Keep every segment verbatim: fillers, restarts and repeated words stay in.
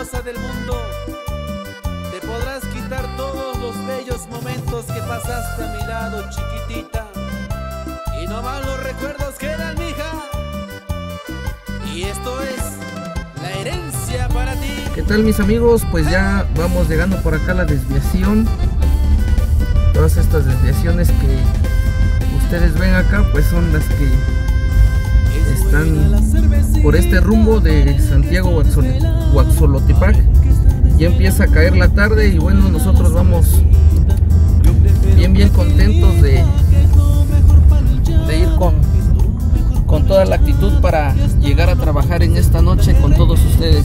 hermosa del mundo. Te podrás quitar todos los bellos momentos que pasaste a mi lado, chiquitita, y no más los recuerdos quedan, mija. Y esto es la herencia para ti. ¿Qué tal, mis amigos? Pues ya vamos llegando por acá a la desviación. Todas estas desviaciones que ustedes ven acá, pues son las que están por este rumbo de Santiago Huaxolotipac. Ya empieza a caer la tarde y bueno, nosotros vamos bien bien contentos de, de ir con, con toda la actitud para llegar a trabajar en esta noche con todos ustedes.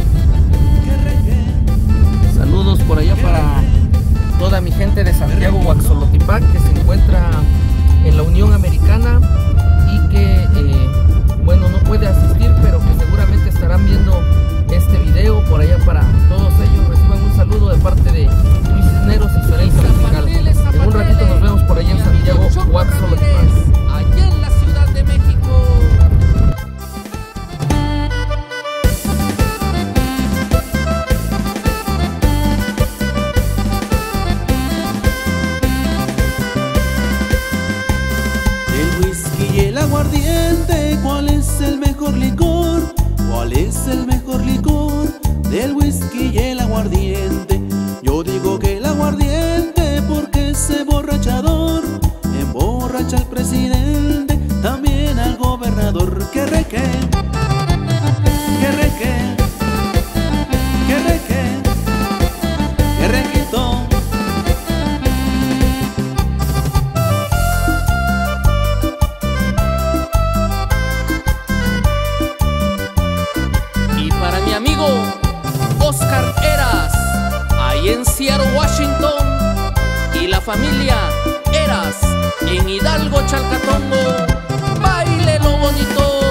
Saludos por allá para toda mi gente de Santiago Huaxolotipac, que se encuentra en la Unión Americana y que eh, bueno, no puede asistir, pero que seguramente estarán viendo este video. Por allá para todos ellos, reciban un saludo de parte de Luis Cisneros y Sorenza Musical. En un ratito nos vemos por allá en Santiago Huaxolotipac, allá en la Ciudad de México. Aguardiente, ¿cuál es el mejor licor? ¿Cuál es el mejor licor? Del whisky y el aguardiente. Yo digo que el aguardiente porque ese borrachador emborracha al presidente, también al gobernador. Que reque, que reque, que reque, que requito. Oscar Eras, ahí en Seattle, Washington, y la familia Eras en Hidalgo, Chalcatongo. Baile lo bonito.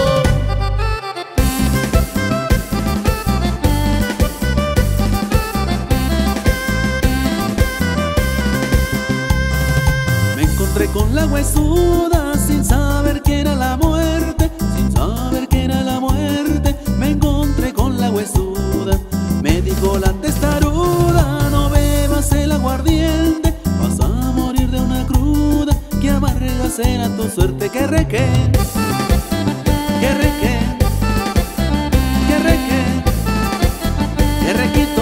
Me encontré con la huesuda sin saber que era la muerte, sin saber que era la muerte. Me encontré con la huesuda. Me dijo la testaruda, no bebas el aguardiente, vas a morir de una cruda, que amarga será tu suerte. Que reque, que reque, que reque, que requito.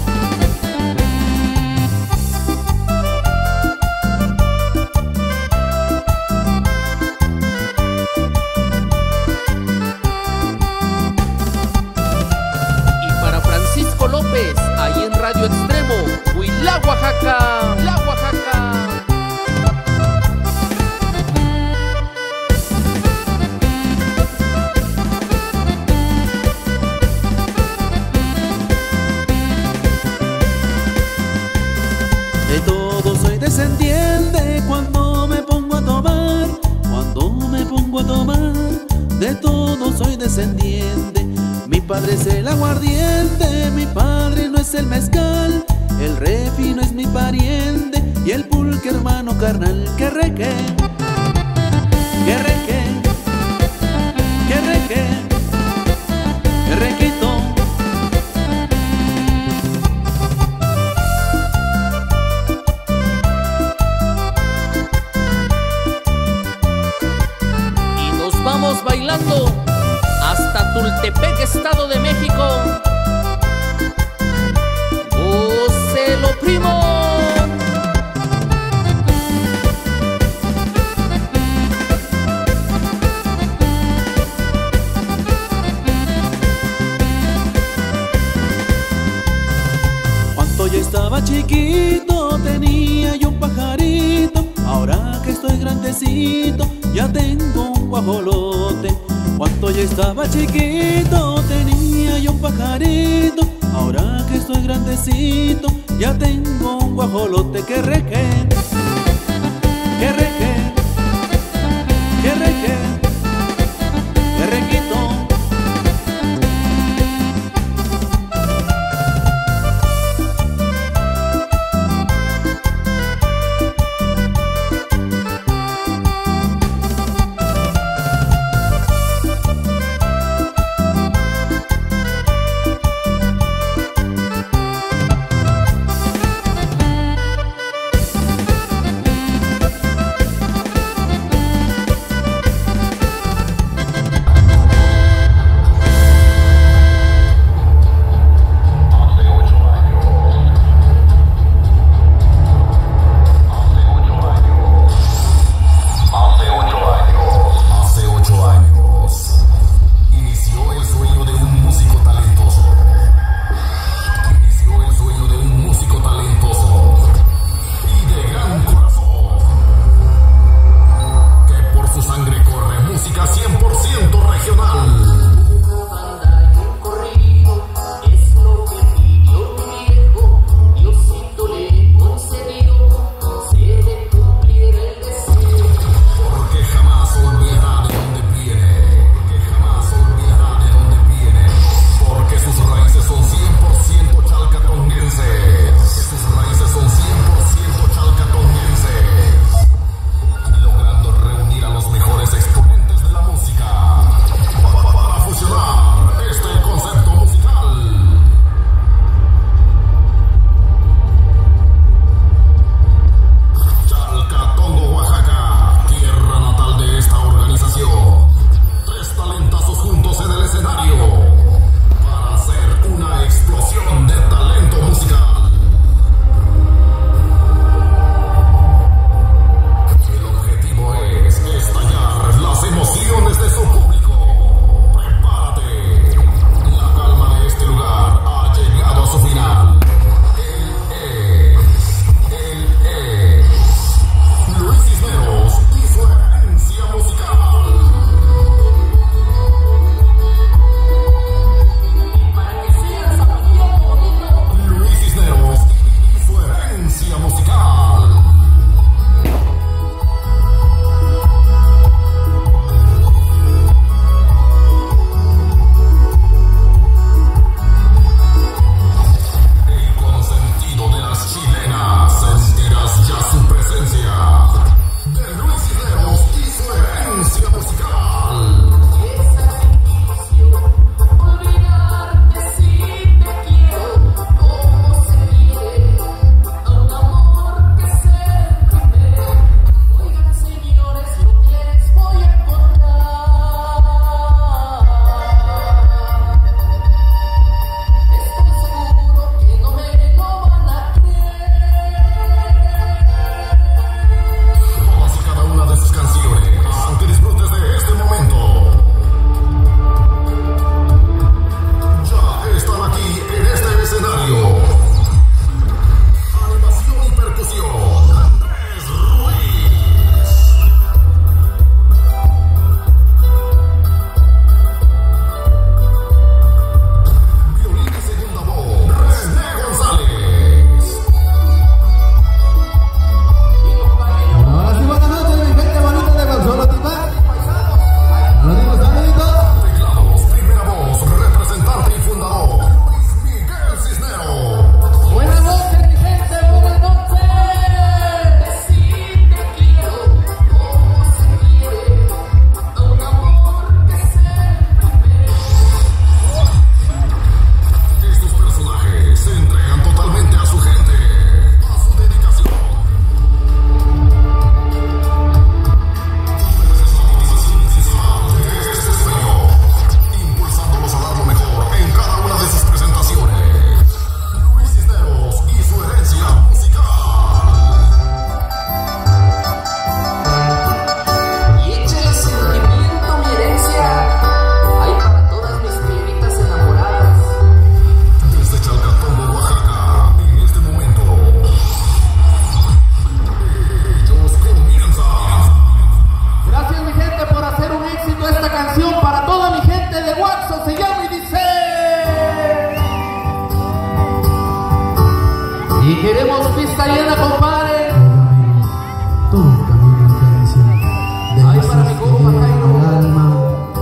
Ahí en Radio Extremo, Huila, Oaxaca, la Oaxaca. De todo soy descendiente cuando me pongo a tomar, cuando me pongo a tomar. De todo soy descendiente. Mi padre es el aguardiente, mi padre no es el mezcal, el refi no es mi pariente y el pulque hermano carnal. Que reque, que reque, que reque, que requito. Y nos vamos bailando hasta Tultepec, Estado de México. ¡Gócelo, primo! Cuando yo estaba chiquito tenía yo un pajarito, ahora que estoy grandecito ya tengo un guajolote. Cuando yo estaba chiquito tenía yo un pajarito, ahora que estoy grandecito ya tengo un guajolote. Que reque, que reque, que reque, que requito. Queremos pista llena, compadre. Toca mi herencia de Ahí para mi compa Jairo. alma.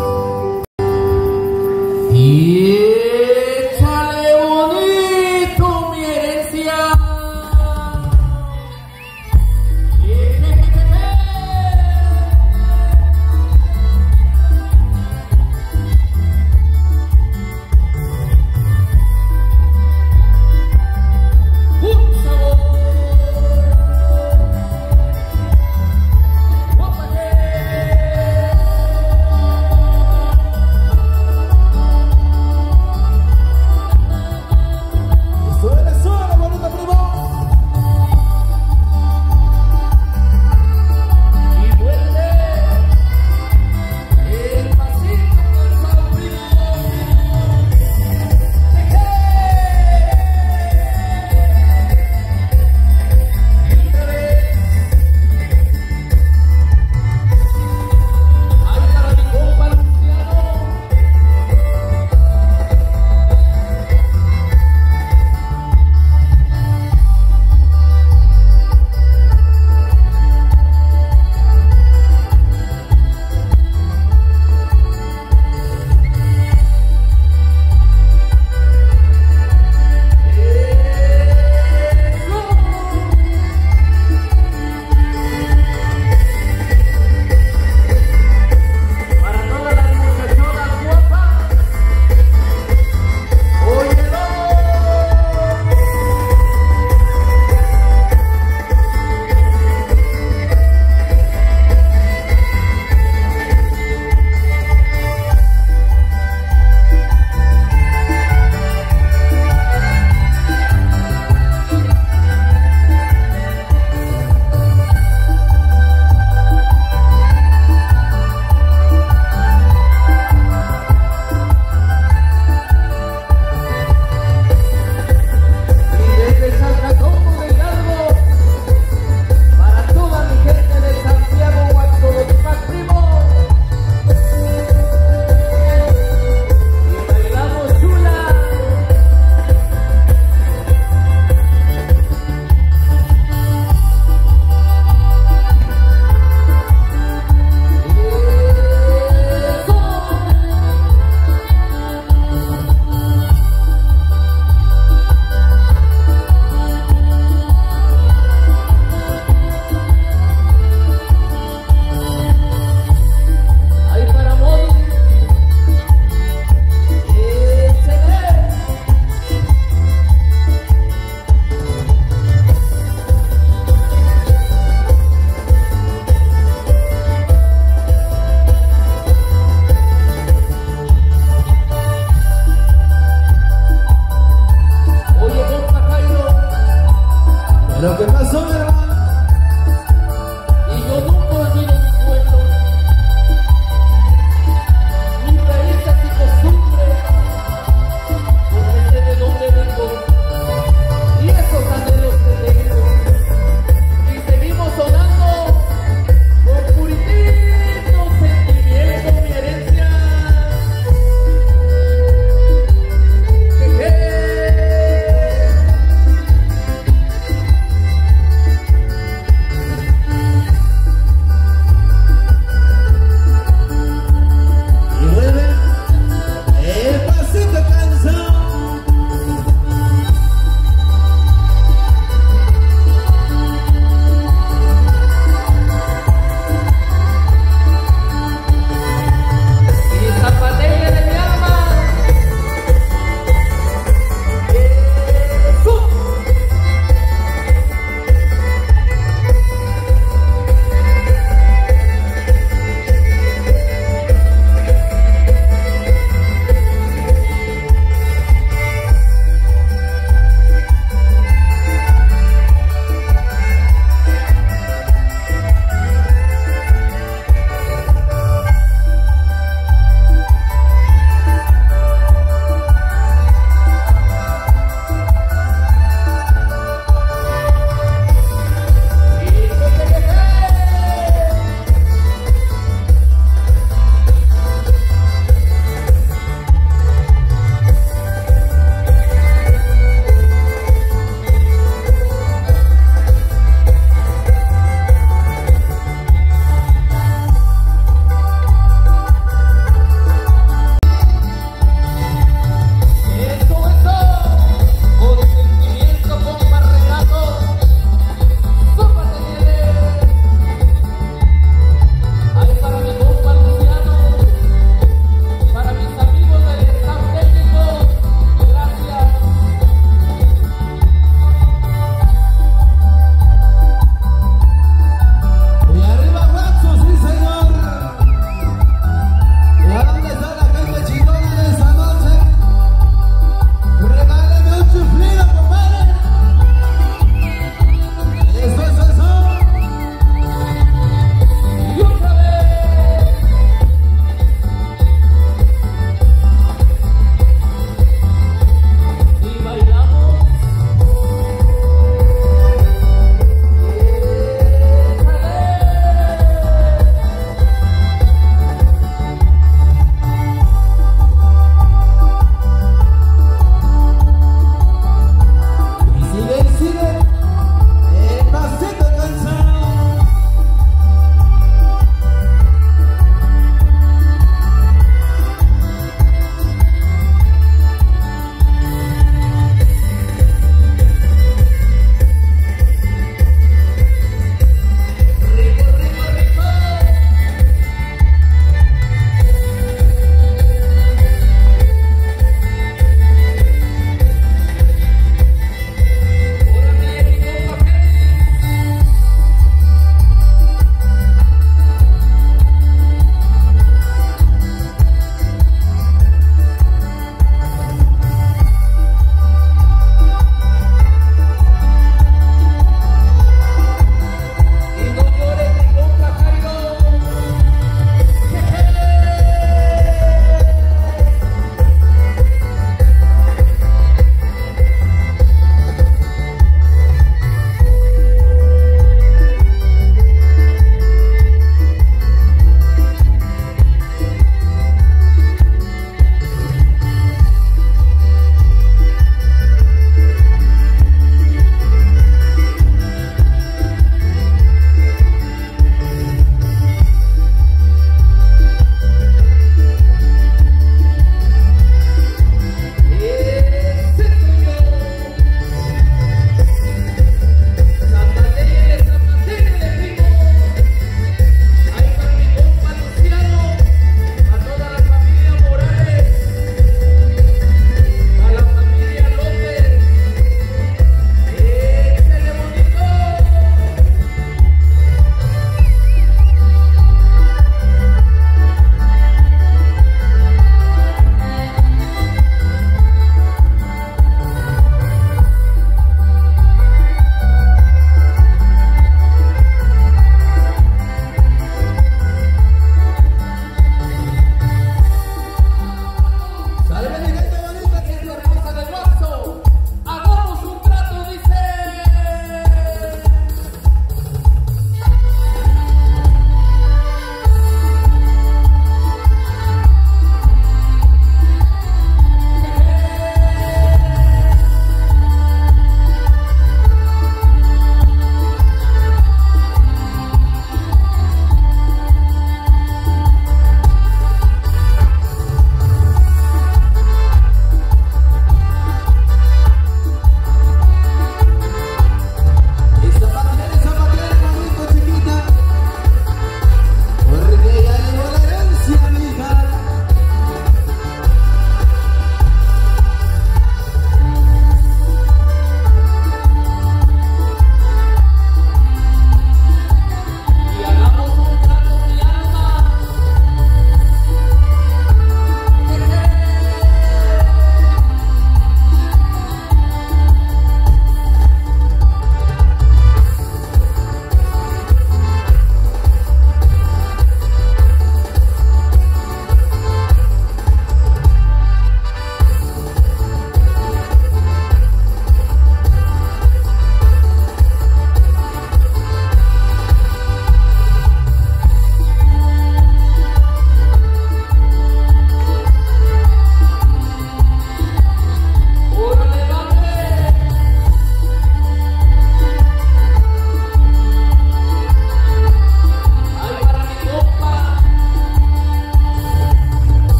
Y échale bonito mi herencia. Un sabor.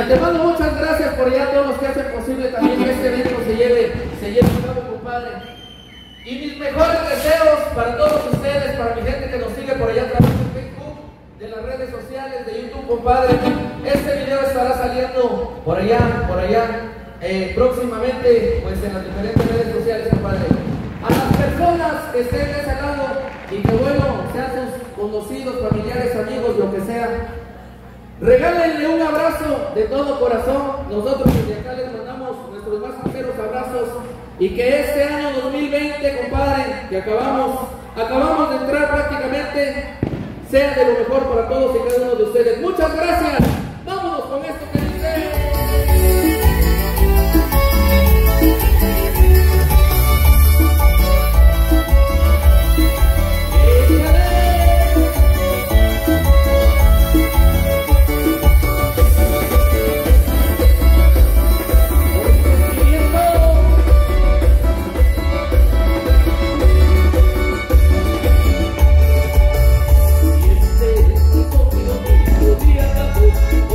antemano muchas gracias por allá a todos los que hacen posible también que este evento se lleve, se lleve a cabo, compadre. Y mis mejores deseos para todos ustedes, para mi gente que nos sigue por allá a través de Facebook, de las redes sociales, de YouTube, compadre. Este video estará saliendo por allá, por allá, eh, próximamente, pues en las diferentes redes sociales, compadre. A las personas que estén de ese lado y que bueno, sean sus conocidos, familiares, amigos, lo que sea, regálenle un abrazo de todo corazón. Nosotros desde acá les mandamos nuestros más sinceros abrazos y que este año dos mil veinte, compadre, que acabamos, acabamos de entrar prácticamente, sea de lo mejor para todos y cada uno de ustedes. Muchas gracias. Vámonos con esto que dice. Día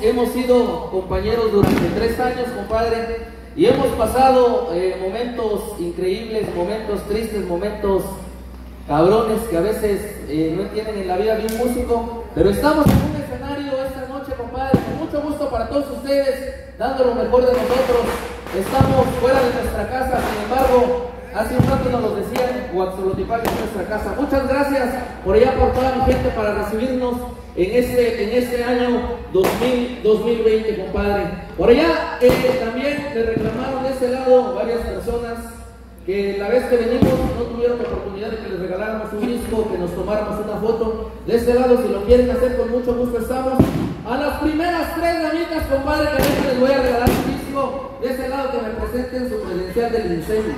hemos sido compañeros durante tres años, compadre, y hemos pasado eh, momentos increíbles, momentos tristes, momentos cabrones que a veces eh, no entienden en la vida de un músico, pero estamos en un escenario esta noche, compadre, con mucho gusto para todos ustedes, dando lo mejor de nosotros. Estamos fuera de nuestra casa, sin embargo, hace un rato nos lo decían, Huaxolotipac es nuestra casa. Muchas gracias por allá, por toda mi gente, para recibirnos en este, en este año dos mil veinte, compadre. Por allá eh, también le reclamaron de ese lado varias personas que la vez que venimos no tuvieron la oportunidad de que les regaláramos un disco, que nos tomáramos una foto. De este lado, si lo quieren hacer, con mucho gusto estamos. A las primeras tres damitas, compadre, que ahorita les voy a regalar un disco. De este lado, que me presenten su credencial del incendio.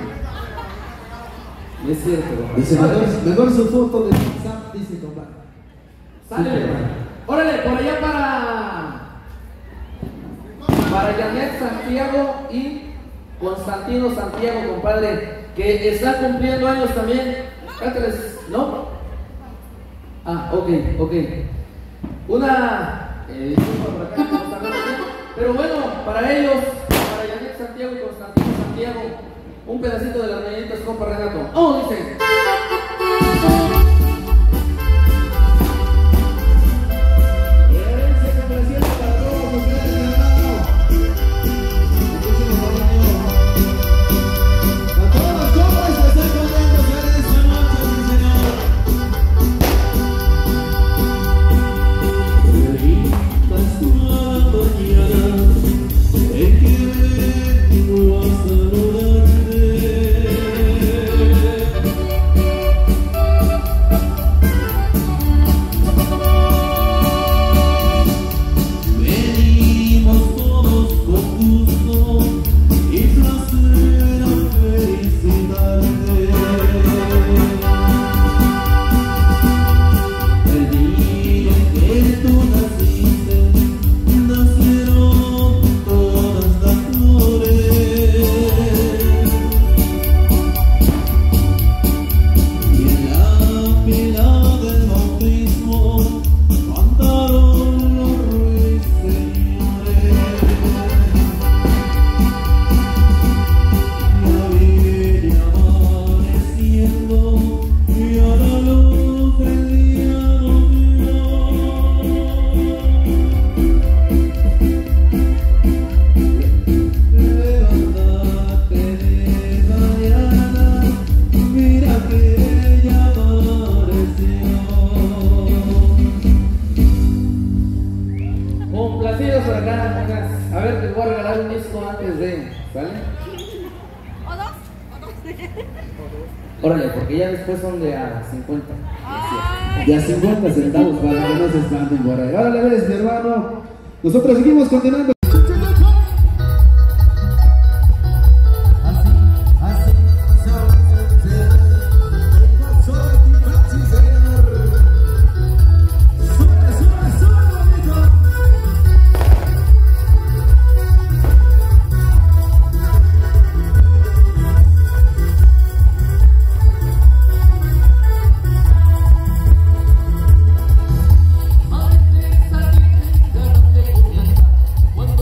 Es cierto, compadre. Dice, mejor, mejor su foto de WhatsApp, dice, compadre. Sale. Órale, por allá para... Para Janet Santiago y Constantino Santiago, compadre, que está cumpliendo años también. Cántales, ¿no? Ah, ok, ok. Una... Eh, disculpa por acá, no está bien. Pero bueno, para ellos, para Janet Santiago y Constantino Santiago, un pedacito de las mañanitas, compa Renato. ¡Oh, dice! Órale, porque ya después son de a cincuenta. De a cincuenta centavos para que no se espanten por ahí. Órale, ves, mi hermano. Nosotros seguimos continuando. One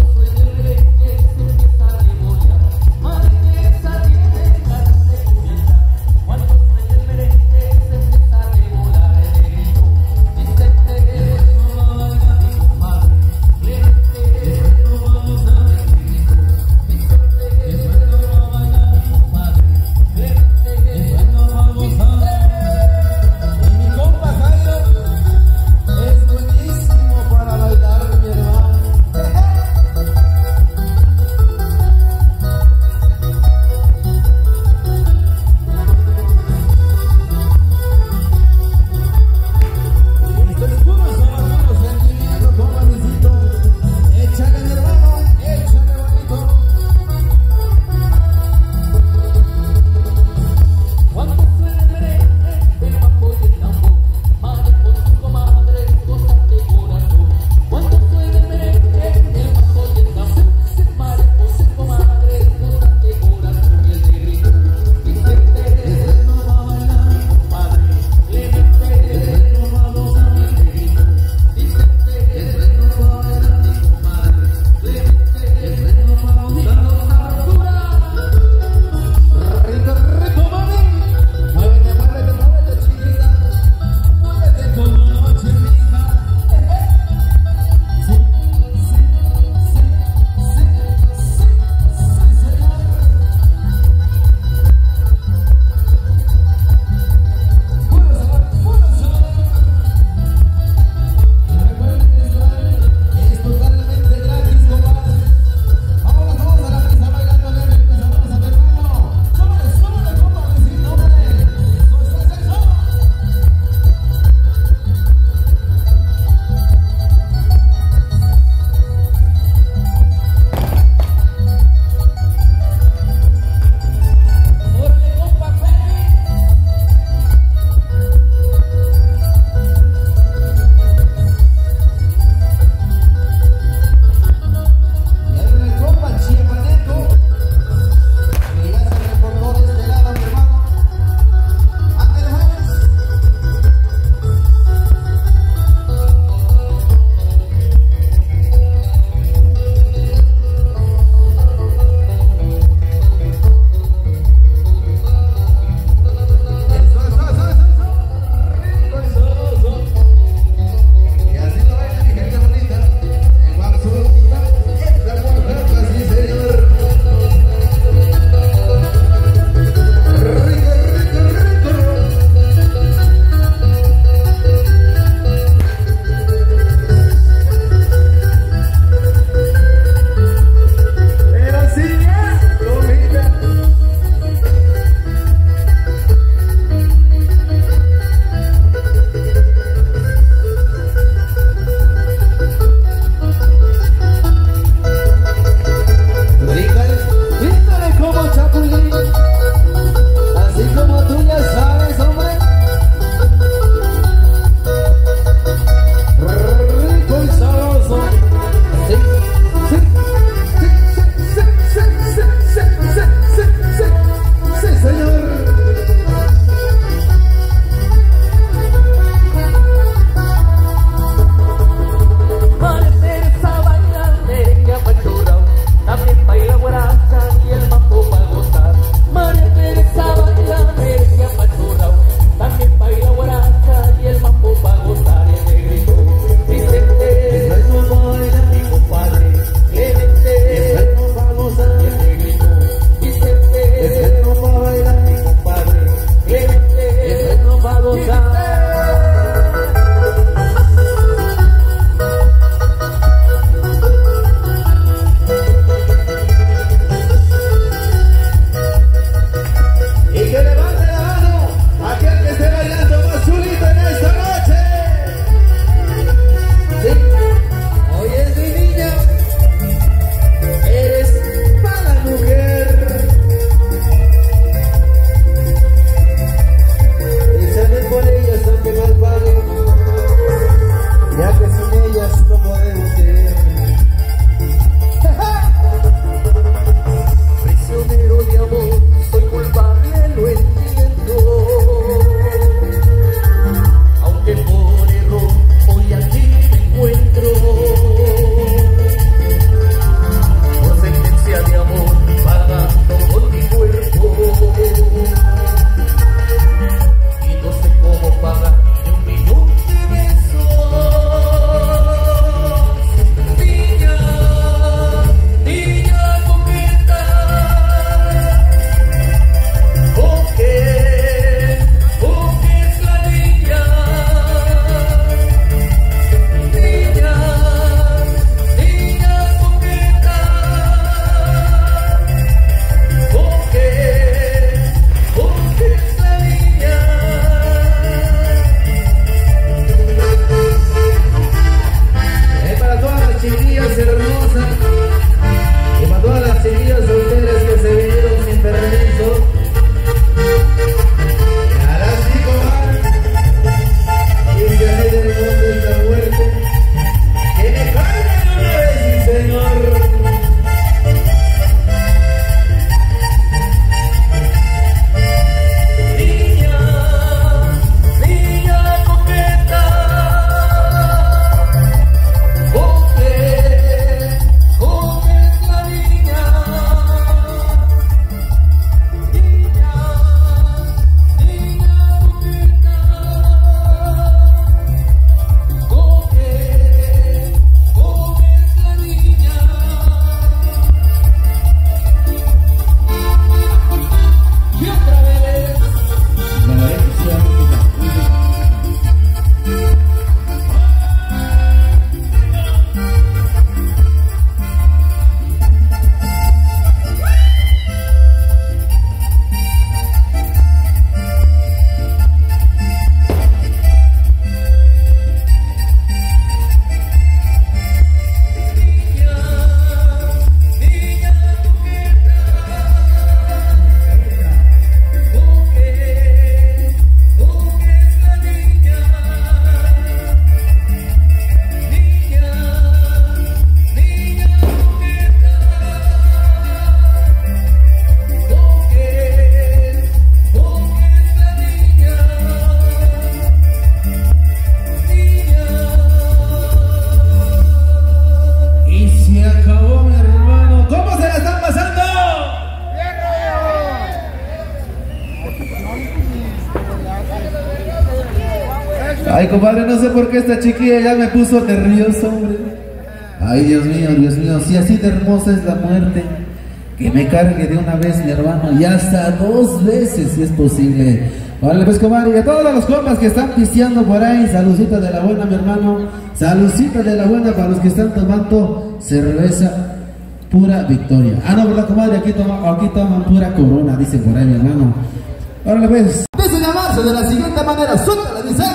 Ay, compadre, no sé por qué esta chiquilla ya me puso nervioso, hombre. Ay, Dios mío, Dios mío, si así de hermosa es la muerte, que me cargue de una vez mi hermano, y hasta dos veces si es posible. Vale, pues, comadre, y a todos los compas que están pisteando por ahí, saludcita de la buena, mi hermano, saludcita de la buena para los que están tomando cerveza pura Victoria. Ah, no, ¿verdad, comadre? Aquí toman, aquí toman pura Corona, dice por ahí, mi hermano. Órale, pues. Dice llamarse de la siguiente manera, suéltala, dice.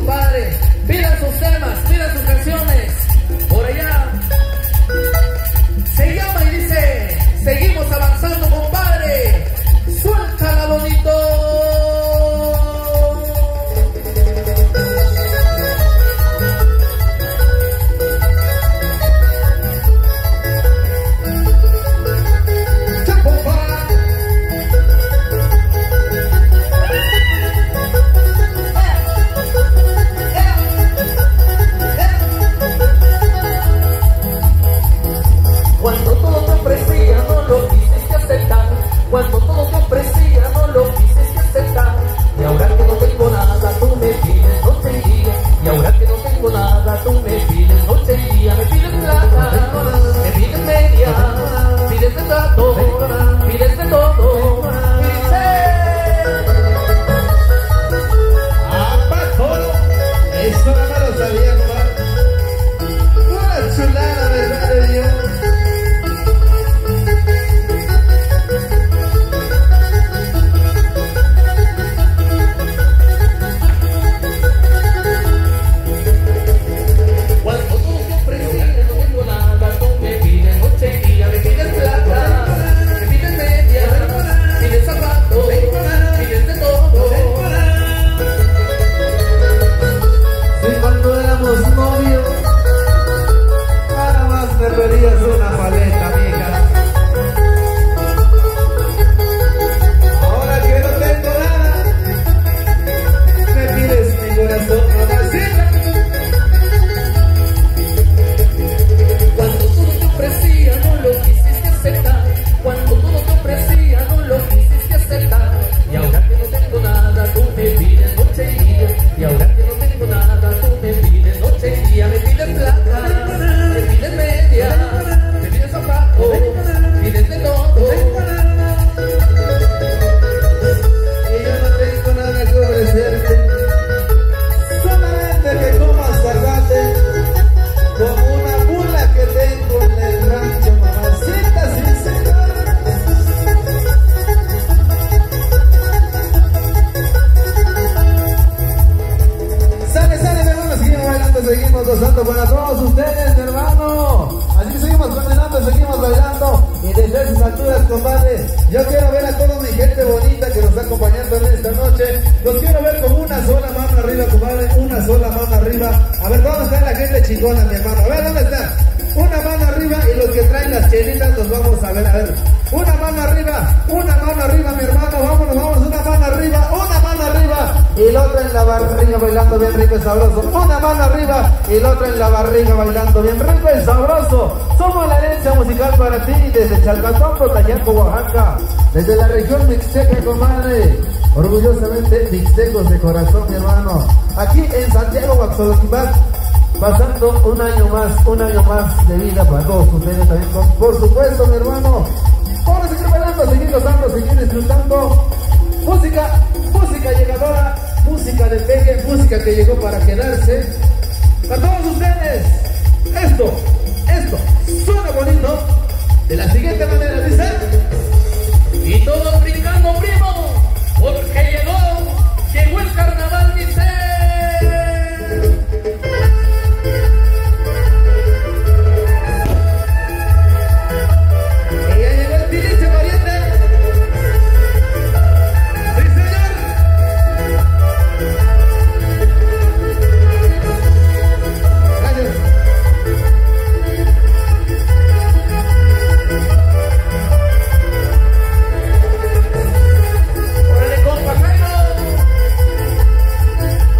compadre. Pidan sus temas, pidan sus canciones. Por allá se llama y dice: seguimos avanzando, compadre. Suéltala, bonito. Cuando todo te ofrecía no lo quisiste aceptar. Cuando todo te ofrecía no lo quisiste aceptar. Y ahora que no tengo nada tú me pides noche y día. Y ahora que no tengo nada tú me pides noche y día. Me pides plata, me pides media, pides de trato, pides de todo. Y dice: ¡apa, todo! Eso no me lo sabía, compadre. Una chulada, verdad de Dios. Preferías una paleta, mija. Ahora que no tengo nada, me pides mi corazón, mamacita. Cuando todo te ofrecía no lo quisiste aceptar. Cuando todo te ofrecía no lo quisiste aceptar. Y ahora que no tengo nada tú me pides noche y día. Y ahora que no tengo nada tú me pides noche y día. Me pides plata, me pides media, me pides zapatos, pides de todo. Y yo no tengo nada que ofrecerte, solamente que comas salvate como una mula que tengo en el rancho, mamacita sincera. Sale, sale, mi hermano, seguimos bailando, seguimos gozando para todos ustedes, mi hermano. Así que seguimos condenando, seguimos bailando. Y desde esas alturas, compadre, yo quiero ver a toda mi gente bonita que nos está acompañando en esta noche. Los quiero ver con una sola mano arriba, compadre, una sola mano arriba. A ver, ¿dónde está la gente chingona, mi hermano? A ver, ¿dónde está? Una mano arriba y los que traen las chelitas los vamos a ver, a ver. Una mano arriba, una mano arriba, mi hermano, vámonos, vamos, una mano arriba, una mano arriba. Y la otra en la barriga bailando bien rico y sabroso. Una mano arriba y la otra en la barriga bailando bien rico y sabroso. Somos la herencia musical para ti desde Chalcatón, Cotayaco, Oaxaca. Desde la región mixteca, comadre. Orgullosamente mixtecos de corazón, mi hermano. Aquí en Santiago, Huaxolotipac, pasando un año más, un año más de vida para todos ustedes también, con, por supuesto, mi hermano. Vamos a seguir bailando, seguir gozando, seguir disfrutando. Música, música llegadora, música de pegue, música que llegó para quedarse. Para todos ustedes, esto, esto, suena bonito. De la siguiente manera, dice: Y todos brincando, primo, porque llegó, llegó el carnaval, dice. Órale, compa Jairo.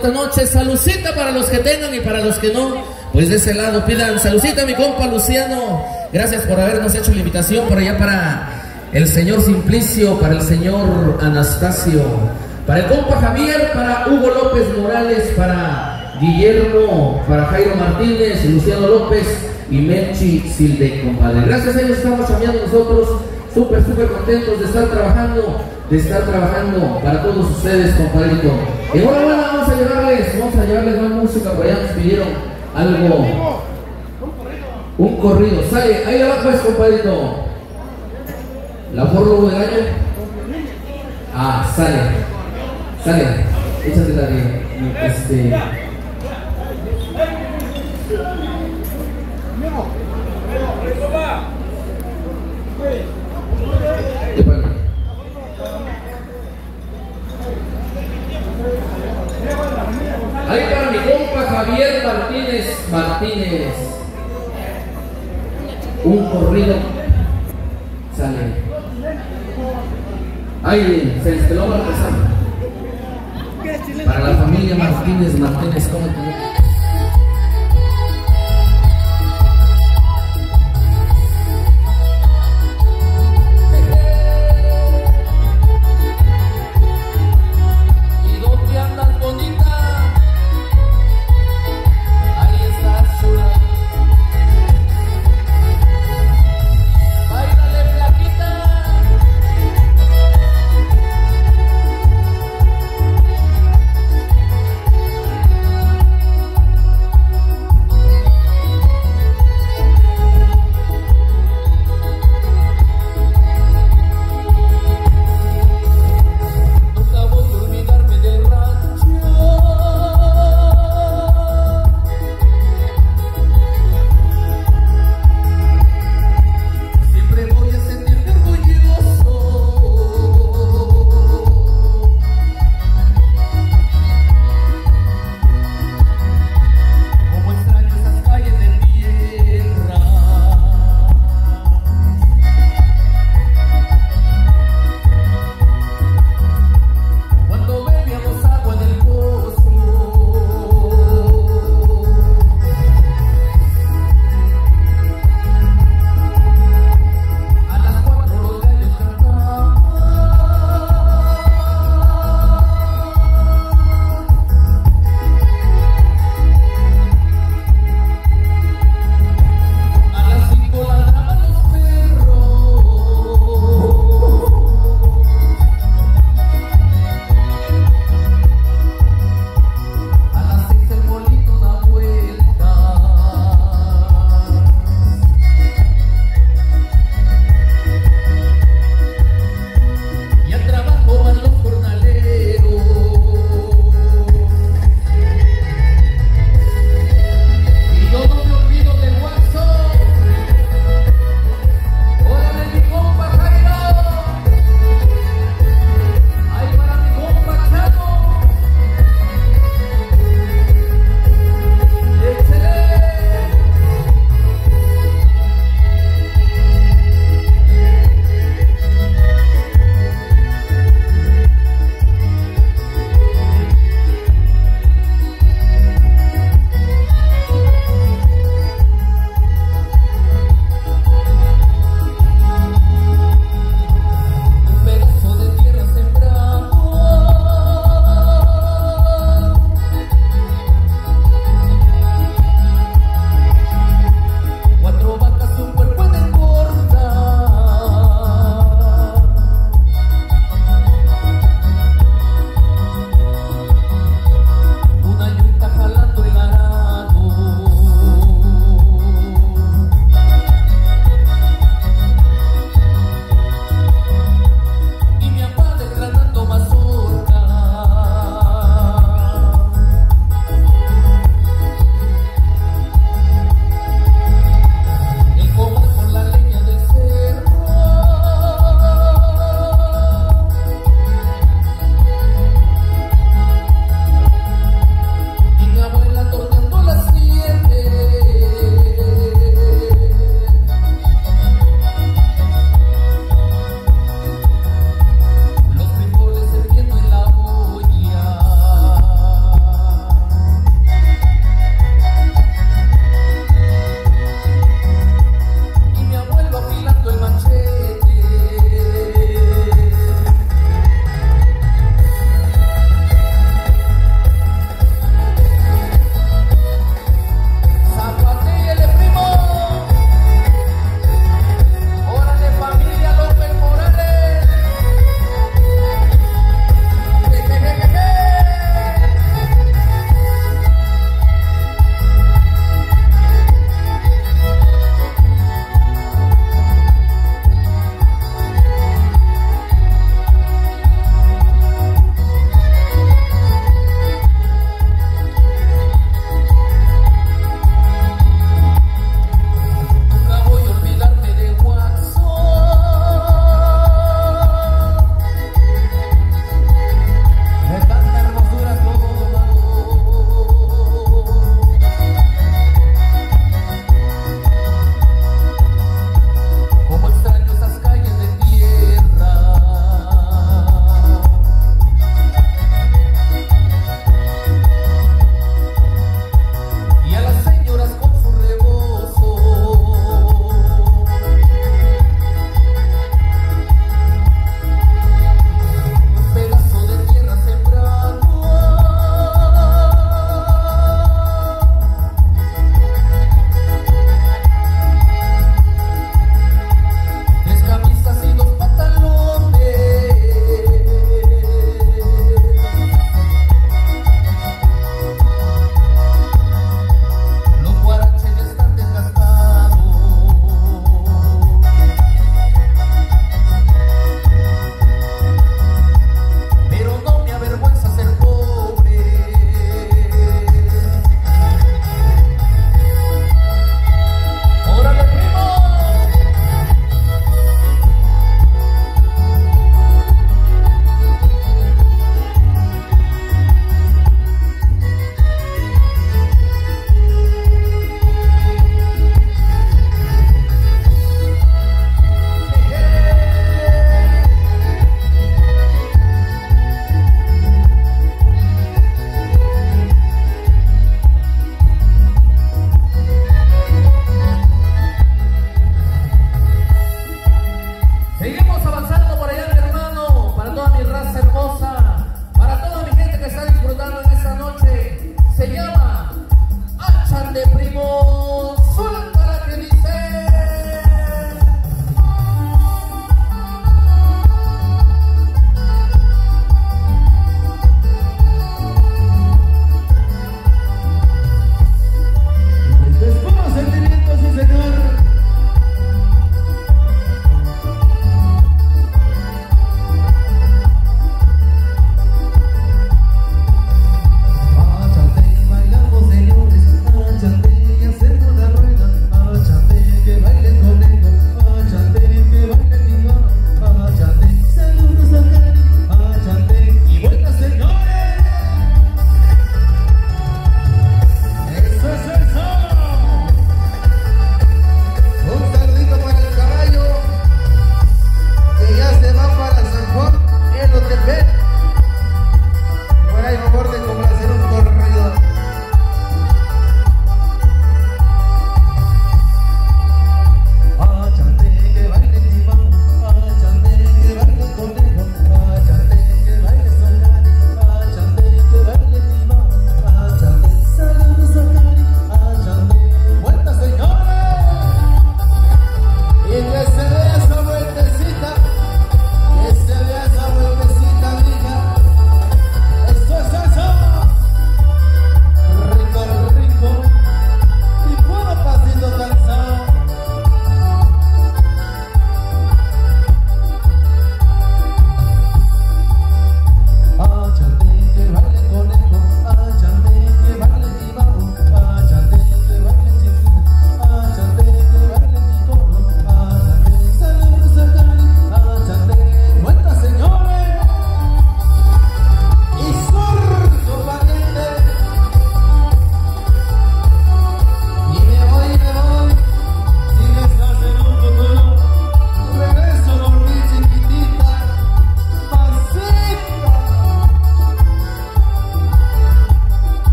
bonita noche. Salucita para los que tengan y para los que no, pues de ese lado pidan. Salucita a mi compa Luciano. Gracias por habernos hecho la invitación por allá para el señor Simplicio, para el señor Anastasio, para el compa Javier, para Hugo López Morales, para Guillermo, para Jairo Martínez, Luciano López y Menchi Silde, compadre. Gracias a ellos estamos cambiando nosotros, súper, súper contentos de estar trabajando, de estar trabajando para todos ustedes, compadrito. Enhorabuena, vamos a llevarles, vamos a llevarles más música, por allá nos pidieron algo, un corrido. Sale, ahí abajo es, compadrito. La forro del año. Ah, sale, sale, échate la de, este... Ahí para mi compa Javier Martínez Martínez, un corrido. Sale. Ahí se instaló la empezar. Para la familia Martínez Martínez, ¿cómo te...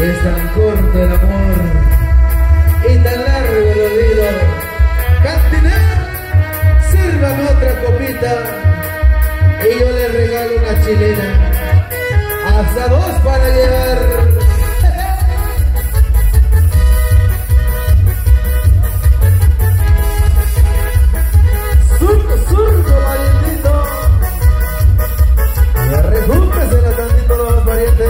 Es tan corto el amor y tan largo el olvido. Cantinero, sírvame otra copita y yo le regalo una chilena. Hasta dos para llevar. Surco, surco, valientito. Y arrejúntesela tantito los parientes.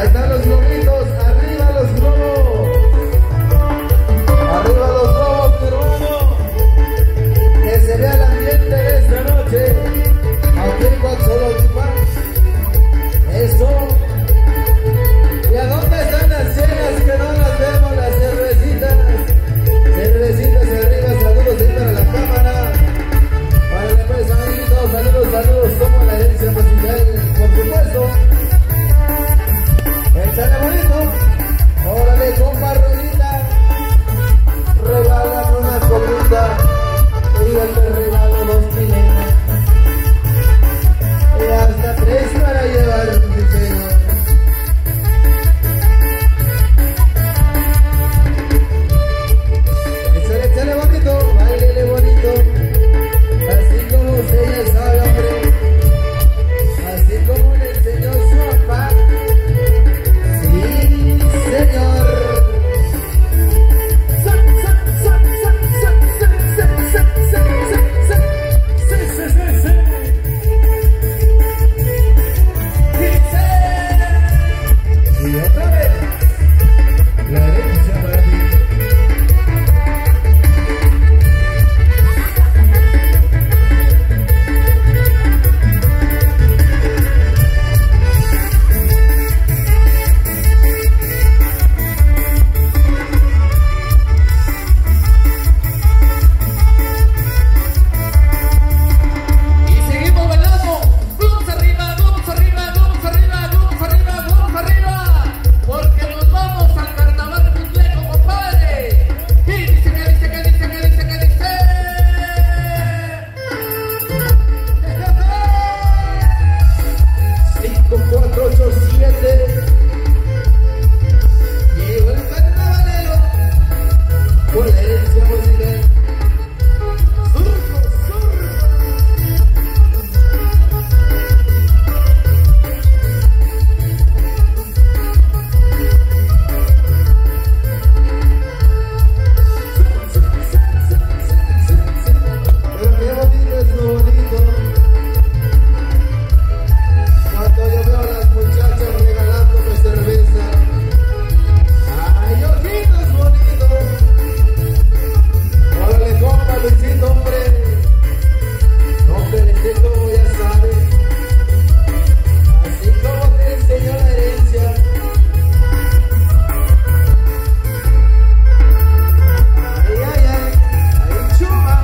están los globitos, arriba los globos. Arriba los globos, mi hermano. Que se vea el ambiente de esta noche. Aquí en Guaxolotipán. Eso. ¿Y a dónde están las cenas que no las vemos, las cervecitas? Cervecitas arriba, saludos ahí para la cámara. Para la empresa, amiguitos, saludos, saludos, como la herencia musical, por supuesto. Échale bonito. Órale, compa Rodita. Regálame una copita. Y yo te regalo dos milenas. Y hasta tres para llevar un pipero. Échale, échale bonito. Bailele bonito. Así como usted ya sabe, hombre. Así como le enseñó su papá. Sí, señor. Y otra vez, la herencia para ti. Y seguimos bailando. Globos arriba, globos arriba, globos arriba, globos arriba, globos arriba. Porque nos vamos al carnaval Mixleco, compadre. Y dice que dice que dice que dice que dice. cinco, cuatro, ocho, siete. Llegó el carnavalero por la herencia musical. Surco, surco. Pero qué bonito es lo bonito. Cuando yo veo a las muchachas regalándome cerveza. Ay, ojitos bonitos. Órale, compa Luisito, hombre. Hombre, Luisito, ya sabes. Así como te enseñó la herencia. Ay, ay, ay. Ay, chuma.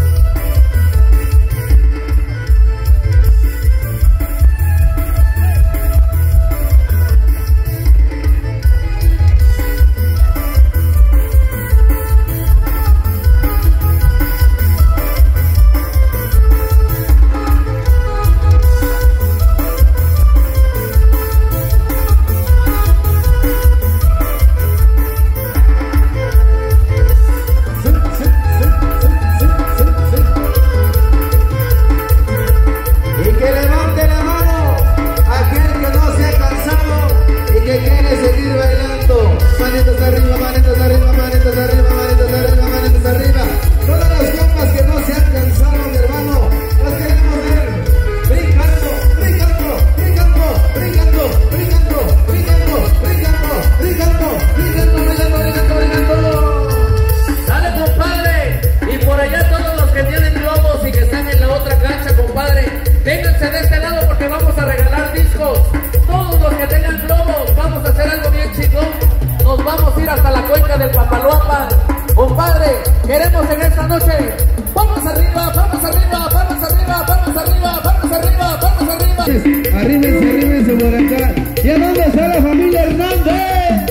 Y que levante la mano aquel que no se ha cansado y que quiere seguir bailando. Manitos arriba, manitos arriba, manitos arriba, manitos arriba, manitos arriba. Todas las compas que no se han cansado, mi hermano, las queremos ver brincando, brincando, brincando, brincando, brincando, brincando, brincando, brincando, brincando, brincando, brincando, brincando. Dale, compadre. Y por allá todos los que tienen globos y que están en la otra cancha, compadre, vénganse de este lado porque vamos a regalar discos. Todos los que tengan globos, vamos a hacer algo bien chingón. Nos vamos a ir hasta la cuenca del Papaloapan. Compadre, queremos en esta noche. Vamos arriba, vamos arriba, vamos arriba, vamos arriba, vamos arriba, vamos arriba. Arrímense, arrímense por acá. ¿Y a dónde está la familia Hernández?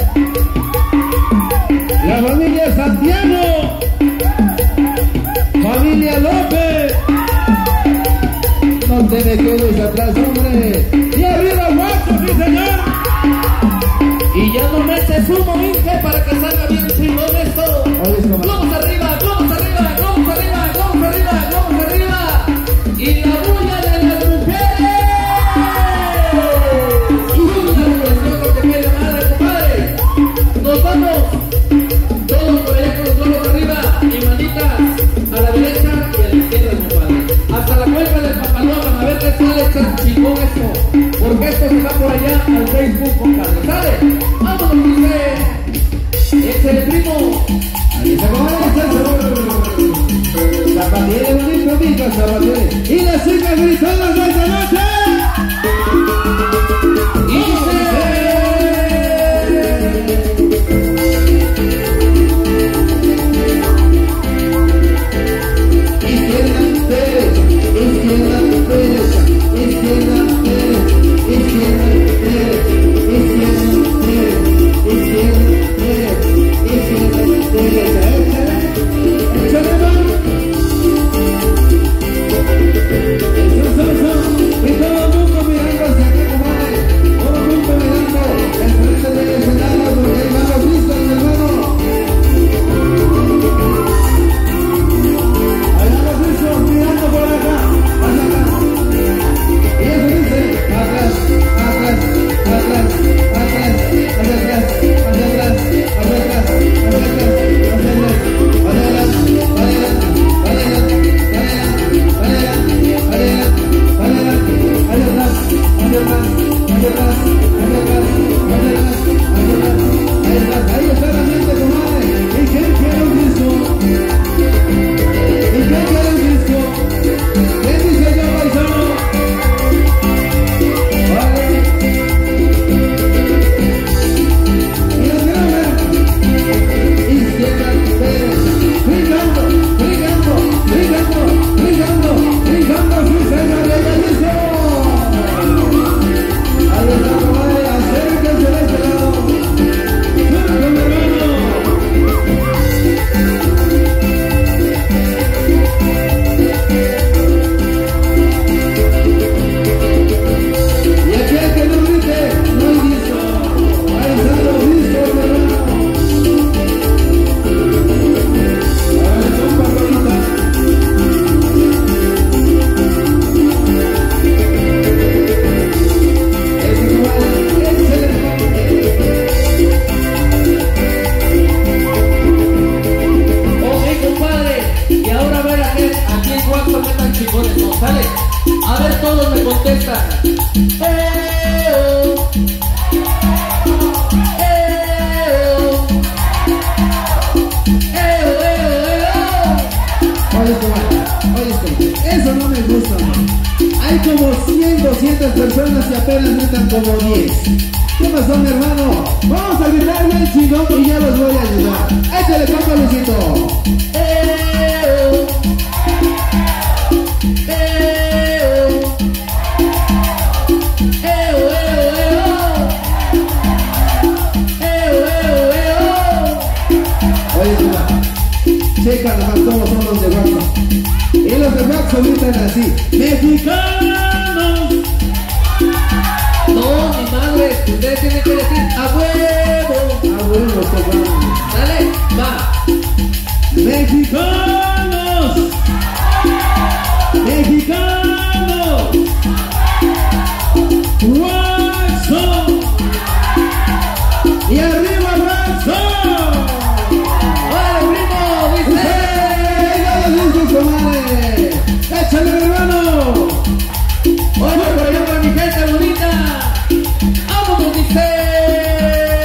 La familia Santiago. Familia López. No te me quedes atrás, hombre. Y arriba, guapo, sí, señor. Y ya no metes humo, Inge, para que salga bien chingón esto. Globos arriba, globos arriba, globos arriba, globos arriba, globos arriba. Y la bulla de las mujeres. Y una canción que te quede madre, compadre. Nos vamos. Todos por allá con los globos arriba. Y manitas a la derecha y a la izquierda, compadre. Hasta la cuenca del Papaloapan, a ver qué sale tan chingón esto. Porque esto se va por allá al Facebook, compadre. ¿Sale? las zapatillas y las chicas gritonas de esta noche. Y eso no me gusta, man. Hay como cien, doscientas personas y apenas gritan como diez. ¿Qué pasó, mi hermano? Vamos a gritar bien chingón y ya los voy a ayudar. Échale, compa Luisito. ¡Eh! Checa nomás cómo son los de Waxo. Y los de Waxo gritan así: ¡mexicanos! No, mi madre, ustedes tienen que decir ¡a huevo! ¡A huevo, tocamos! Dale, va. ¡Mexicanos! ¡Mexicanos! ¡Waxo! ¡Y arriba Waxo! ¡Échale, mi hermano! ¡Oye, por allá para mi gente bonita! ¡Vámonos, dice!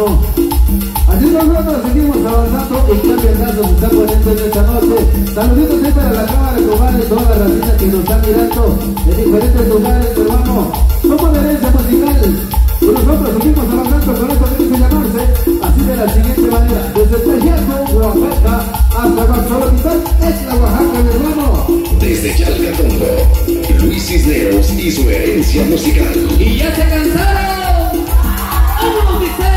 Así nosotros seguimos avanzando y qué ambientazo se está poniendo en esta noche. Saluditos ahí para la cámara, comadre, toda la racita que nos está mirando en diferentes lugares, hermano. Somos de herencia musical y nosotros seguimos avanzando con esto que dice llamarse así de la siguiente manera. Desde Tlaxiaco, Oaxaca, hasta Guaxolotipán, es la Oaxaca, mi hermano. Desde Chalcatongo, Luis Cisneros y su herencia musical. Y ya se cansaron. ¡Vamos, dice!